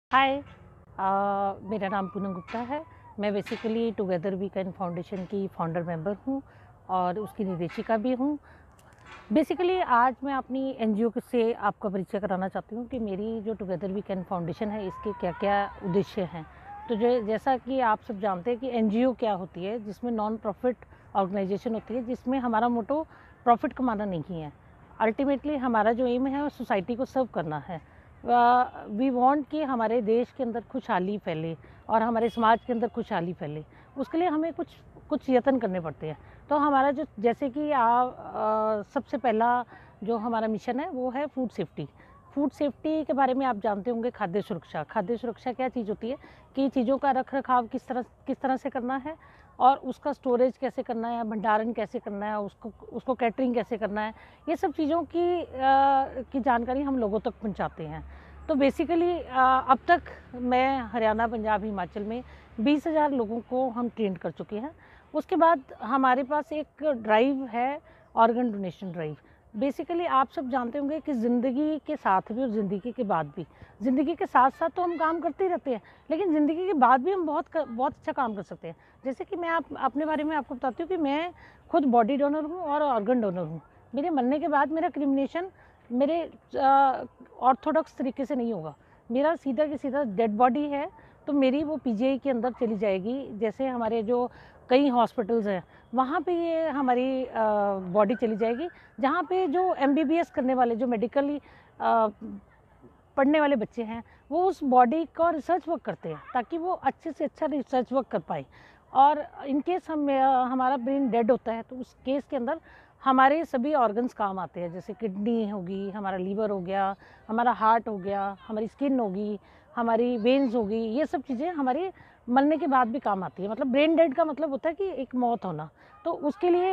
हाय। मेरा नाम पूनम गुप्ता है। मैं basically together we can foundation की फाउंडर मेंबर हूँ और उसकी निदेशिका भी हूँ। बेसिकली आज मैं अपनी एनजीओ से आपका परिचय कराना चाहती हूँ कि मेरी जो टुगेदर वी कैन फाउंडेशन है इसके क्या क्या उद्देश्य हैं। तो जो जैसा कि आप सब जानते हैं कि एनजीओ क्या होती है, जिसमें नॉन प्रॉफिट ऑर्गेनाइजेशन होती है, जिसमें हमारा मोटो प्रॉफिट कमाना नहीं है। अल्टीमेटली हमारा जो एम है वो सोसाइटी को सर्व करना है। वी वांट कि हमारे देश के अंदर खुशहाली फैले और हमारे समाज के अंदर खुशहाली फैले। उसके लिए हमें कुछ कुछ यत्न करने पड़ते हैं। तो हमारा जो जैसे कि सबसे पहला जो हमारा मिशन है वो है फूड सेफ्टी। फूड सेफ्टी के बारे में आप जानते होंगे। खाद्य सुरक्षा, खाद्य सुरक्षा क्या चीज़ होती है कि चीज़ों का रख रखाव किस तरह से करना है और उसका स्टोरेज कैसे करना है, भंडारण कैसे करना है, उसको कैटरिंग कैसे करना है। ये सब चीज़ों की जानकारी हम लोगों तक पहुंचाते हैं। तो बेसिकली अब तक मैं हरियाणा, पंजाब, हिमाचल में 20,000 लोगों को हम ट्रेन कर चुके हैं। उसके बाद हमारे पास एक ड्राइव है, ऑर्गन डोनेशन ड्राइव। बेसिकली आप सब जानते होंगे कि ज़िंदगी के साथ भी और ज़िंदगी के बाद भी, ज़िंदगी के साथ साथ तो हम काम करते ही रहते हैं, लेकिन ज़िंदगी के बाद भी हम बहुत अच्छा काम कर सकते हैं। जैसे कि मैं अपने बारे में आपको बताती हूँ कि मैं खुद बॉडी डोनर हूँ और ऑर्गन डोनर हूँ। मेरे मरने के बाद मेरा क्रिमिनेशन मेरे ऑर्थोडॉक्स तरीके से नहीं होगा। मेरा सीधा की सीधा डेड बॉडी है तो मेरी वो पीजीआई के अंदर चली जाएगी। जैसे हमारे जो कई हॉस्पिटल्स हैं वहाँ पे ये हमारी बॉडी चली जाएगी, जहाँ पे जो एमबीबीएस करने वाले, जो मेडिकली पढ़ने वाले बच्चे हैं, वो उस बॉडी का रिसर्च वर्क करते हैं ताकि वो अच्छे से अच्छा रिसर्च वर्क कर पाए। और इन केस हमारा ब्रेन डेड होता है तो उस केस के अंदर हमारे सभी ऑर्गन्स काम आते हैं। जैसे किडनी होगी, हमारा लीवर हो गया, हमारा हार्ट हो गया, हमारी स्किन होगी, हमारी वेन्स होगी। ये सब चीज़ें हमारे मरने के बाद भी काम आती है। मतलब ब्रेन डेड का मतलब होता है कि एक मौत होना। तो उसके लिए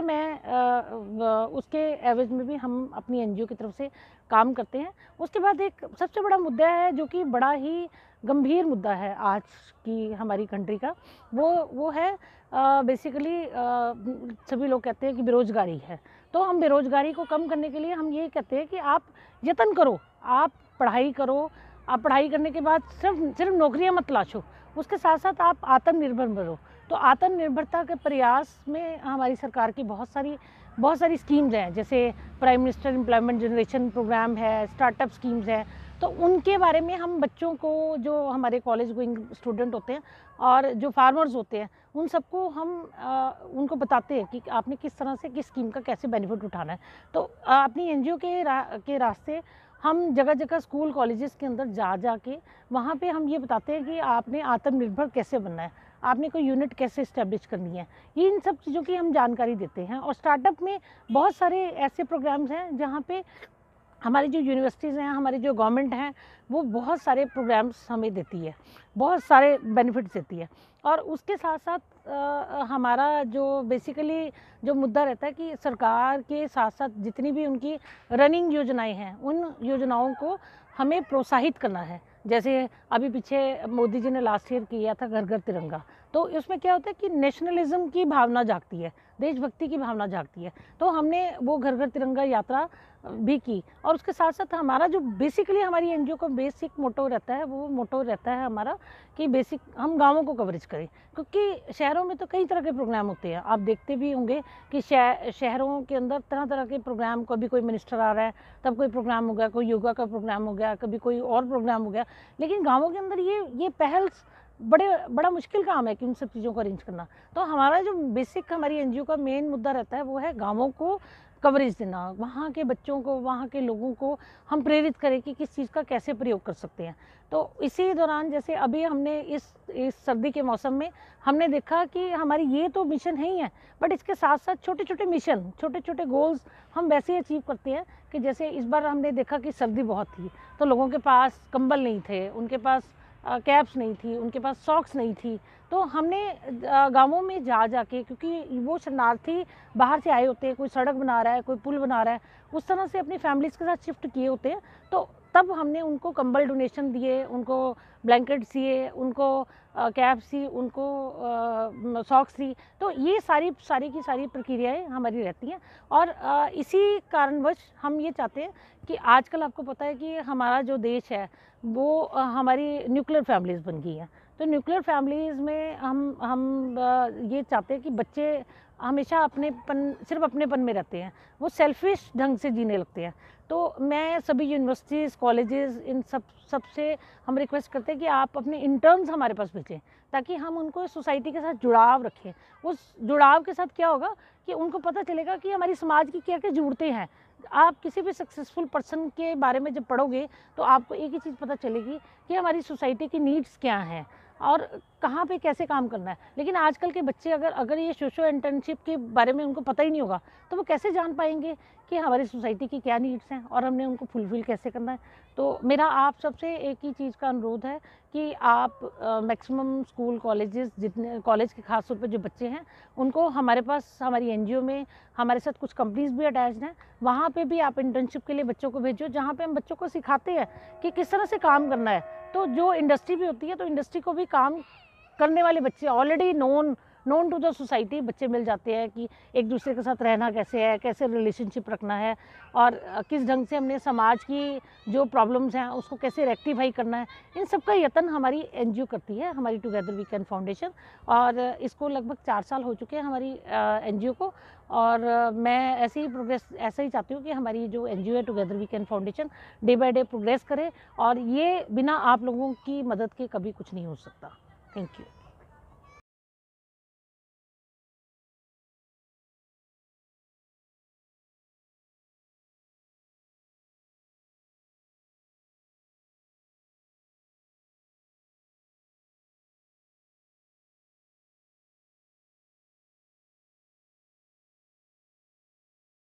उसके एवज में भी हम अपनी एनजीओ की तरफ से काम करते हैं। उसके बाद एक सबसे बड़ा मुद्दा है जो कि बड़ा ही गंभीर मुद्दा है आज की हमारी कंट्री का, वो है बेसिकली सभी लोग कहते हैं कि बेरोज़गारी है। तो हम बेरोज़गारी को कम करने के लिए हम ये कहते हैं कि आप यत्न करो, आप पढ़ाई करो। आप पढ़ाई करने के बाद सिर्फ नौकरियां मत तलाशो, उसके साथ साथ आप आत्मनिर्भर बनो। तो आत्मनिर्भरता के प्रयास में हमारी सरकार की बहुत सारी स्कीम्स हैं। जैसे prime minister employment generation programme है, स्टार्टअप स्कीम्स हैं। तो उनके बारे में हम बच्चों को, जो हमारे कॉलेज गोइंग स्टूडेंट होते हैं और जो फार्मर्स होते हैं, उन सबको हम उनको बताते हैं कि आपने किस तरह से किस स्कीम का कैसे बेनिफिट उठाना है। तो अपनी एनजीओ के रास्ते हम जगह जगह स्कूल कॉलेजेस के अंदर जा के वहाँ पे हम ये बताते हैं कि आपने आत्मनिर्भर कैसे बनना है, आपने कोई यूनिट कैसे इस्टेब्लिश करनी है। ये इन सब चीज़ों की हम जानकारी देते हैं। और स्टार्टअप में बहुत सारे ऐसे प्रोग्राम्स हैं जहाँ पे हमारी जो यूनिवर्सिटीज़ हैं, हमारी जो गवर्नमेंट हैं, वो बहुत सारे प्रोग्राम्स हमें देती है, बहुत सारे बेनिफिट्स देती है। और उसके साथ साथ हमारा जो बेसिकली जो मुद्दा रहता है कि सरकार के साथ साथ जितनी भी उनकी रनिंग योजनाएं हैं, उन योजनाओं को हमें प्रोत्साहित करना है। जैसे अभी पीछे मोदी जी ने लास्ट ईयर किया था घर घर तिरंगा। तो इसमें क्या होता है कि नेशनलिज्म की भावना जागती है, देशभक्ति की भावना जागती है। तो हमने वो घर घर तिरंगा यात्रा भी की। और उसके साथ साथ हमारा जो बेसिकली हमारी एनजीओ का बेसिक मोटो रहता है, वो मोटो रहता है हमारा कि बेसिक हम गाँवों को कवरेज करें। क्योंकि शहरों में तो कई तरह के प्रोग्राम होते हैं, आप देखते भी होंगे कि शहरों के अंदर तरह तरह के प्रोग्राम, कभी कोई मिनिस्टर आ रहा है तब कोई प्रोग्राम हो गया, कोई योगा का प्रोग्राम हो गया, कभी कोई और प्रोग्राम हो गया। लेकिन गाँवों के अंदर ये पहल बड़ा मुश्किल काम है कि उन सब चीज़ों को अरेंज करना। तो हमारा जो बेसिक हमारी एनजीओ का मेन मुद्दा रहता है वो है गाँवों को कवरेज देना, वहाँ के बच्चों को, वहाँ के लोगों को हम प्रेरित करें कि किस चीज़ का कैसे प्रयोग कर सकते हैं। तो इसी दौरान जैसे अभी हमने इस सर्दी के मौसम में हमने देखा कि हमारी ये तो मिशन है ही है, बट इसके साथ साथ छोटे छोटे मिशन, छोटे छोटे गोल्स हम वैसे ही अचीव करते हैं कि जैसे इस बार हमने देखा कि सर्दी बहुत थी तो लोगों के पास कंबल नहीं थे, उनके पास कैप्स नहीं थी, उनके पास सॉक्स नहीं थी। तो हमने गाँवों में जा के, क्योंकि वो शरणार्थी बाहर से आए होते हैं, कोई सड़क बना रहा है, कोई पुल बना रहा है, उस तरह से अपनी फैमिलीज़ के साथ शिफ्ट किए होते हैं। तो तब हमने उनको कंबल डोनेशन दिए, उनको ब्लैंकेट दिए, उनको कैप सी, उनको सॉक्स दी। तो ये सारी की सारी प्रक्रियाएँ हमारी रहती हैं और इसी कारणवश हम ये चाहते हैं कि आजकल आपको पता है कि हमारा जो देश है वो हमारी न्यूक्लियर फैमिलीज़ बन गई हैं। तो न्यूक्लियर फैमिलीज़ में हम ये चाहते हैं कि बच्चे हमेशा सिर्फ अपनेपन में रहते हैं, वो सेल्फिश ढंग से जीने लगते हैं। तो मैं सभी यूनिवर्सिटीज़, कॉलेजेस इन सबसे हम रिक्वेस्ट करते हैं कि आप अपने इंटर्न्स हमारे पास भेजें, ताकि हम उनको सोसाइटी के साथ जुड़ाव रखें। उस जुड़ाव के साथ क्या होगा कि उनको पता चलेगा कि हमारी समाज की क्या-क्या ज़रूरतें हैं। आप किसी भी सक्सेसफुल पर्सन के बारे में जब पढ़ोगे तो आपको एक ही चीज़ पता चलेगी कि हमारी सोसाइटी की नीड्स क्या हैं और कहाँ पे कैसे काम करना है। लेकिन आजकल के बच्चे अगर ये सोशो इंटर्नशिप के बारे में उनको पता ही नहीं होगा, तो वो कैसे जान पाएँगे कि हमारी सोसाइटी की क्या नीड्स हैं और हमने उनको फुलफ़िल कैसे करना है। तो मेरा आप सबसे एक ही चीज़ का अनुरोध है कि आप मैक्सिमम स्कूल, कॉलेजेस, जितने कॉलेज के ख़ास तौर पे जो बच्चे हैं, उनको हमारे पास हमारी एनजीओ में हमारे साथ कुछ कंपनीज़ भी अटैच्ड हैं, वहाँ पे भी आप इंटर्नशिप के लिए बच्चों को भेजो, जहाँ पे हम बच्चों को सिखाते हैं कि किस तरह से काम करना है। तो जो इंडस्ट्री भी होती है, तो इंडस्ट्री को भी काम करने वाले बच्चे already known to the society बच्चे मिल जाते हैं कि एक दूसरे के साथ रहना कैसे है, कैसे रिलेशनशिप रखना है और किस ढंग से हमने समाज की जो प्रॉब्लम्स हैं उसको कैसे रेक्टिफाई करना है। इन सब का यत्न हमारी एनजीओ करती है, हमारी टुगेदर वी कैन फाउंडेशन, और इसको लगभग 4 साल हो चुके हैं हमारी एनजीओ को। और मैं ऐसे ही प्रोग्रेस ऐसा ही चाहती हूँ कि हमारी जो एनजीओ है together we can foundation day by day progress करे, और ये बिना आप लोगों की मदद के कभी कुछ नहीं हो सकता। Thank you.